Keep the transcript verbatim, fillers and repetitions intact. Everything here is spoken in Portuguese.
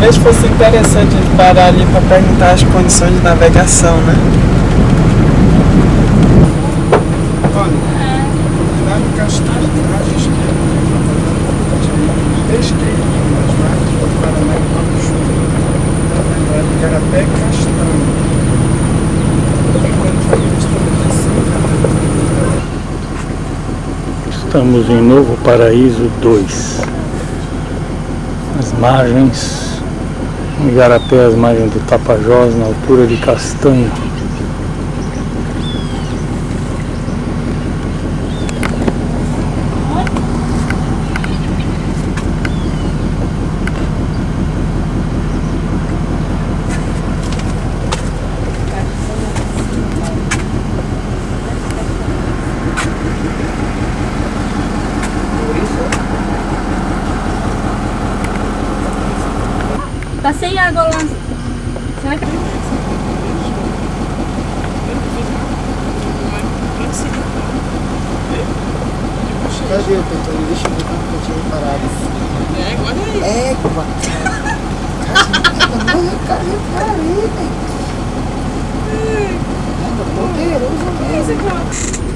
Talvez fosse interessante parar ali para perguntar as condições de navegação, né? Olha, lá no Castanho, à esquerda, esquerda, mas vai para lá e para o sul. Então, lembrar de Igarapé Castanho. Estamos em Novo Paraíso dois. As margens, em Igarapé, as margens do Tapajós, na altura de Castanho. Tá sem água lá. Será que... Cadê o Petone? Deixa eu ver como que eu tinha parado. É, agora aí. É, Cuba. Cadê o cara aí, velho? É poderoso mesmo.